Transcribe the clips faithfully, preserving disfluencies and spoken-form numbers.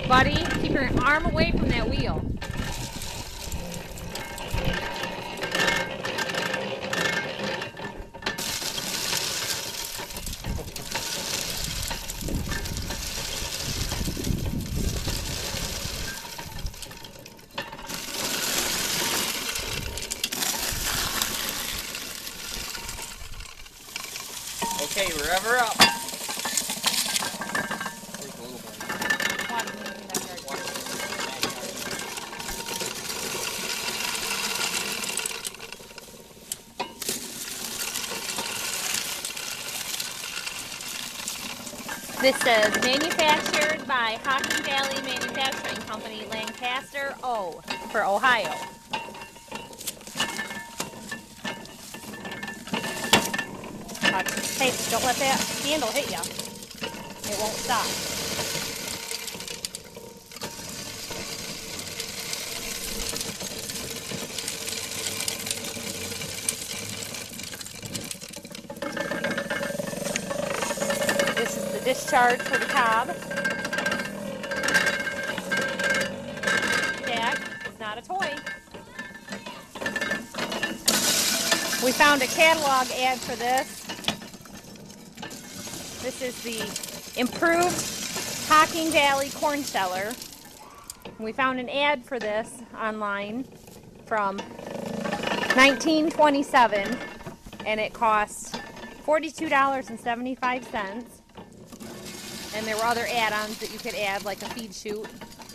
Buddy, keep your arm away from that wheel. Okay, rev her up. This says manufactured by Hocking Valley Manufacturing Company, Lancaster, O, for Ohio. Hey, don't let that handle hit you. It won't stop. This is the discharge for the cob. Jack, it's not a toy. We found a catalog ad for this. This is the improved Hocking Valley corn sheller. We found an ad for this online from nineteen twenty-seven, and it cost forty-two dollars and seventy-five cents. And there were other add-ons that you could add, like a feed chute.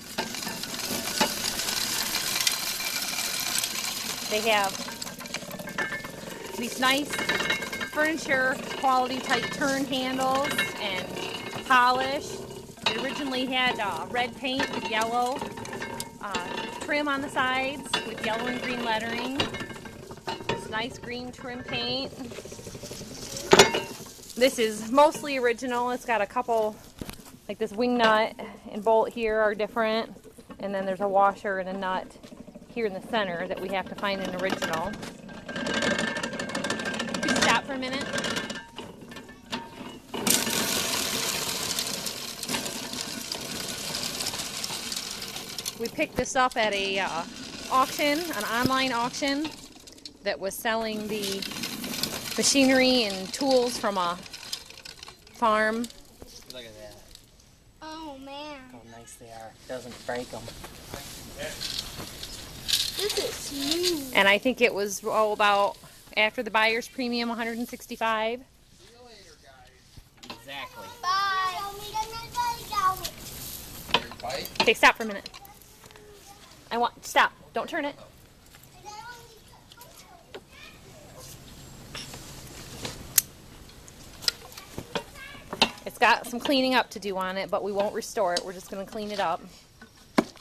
They have these nice furniture quality type turn handles and polish. It originally had uh, red paint with yellow uh, trim on the sides with yellow and green lettering. This nice green trim paint. This is mostly original. It's got a couple, like this wing nut and bolt here are different, and then there's a washer and a nut here in the center that we have to find an original. Could you stop for a minute? We picked this up at a uh, auction, an online auction that was selling the machinery and tools from a farm. Look at that. Oh man. How nice they are. Doesn't break them. This is smooth. And I think it was oh, about, after the buyer's premium, one hundred sixty-five dollars. See you later, guys. Exactly. Bye. Bite? Okay, stop for a minute. I want, stop. Don't turn it. It's got some cleaning up to do on it, but we won't restore it. We're just going to clean it up.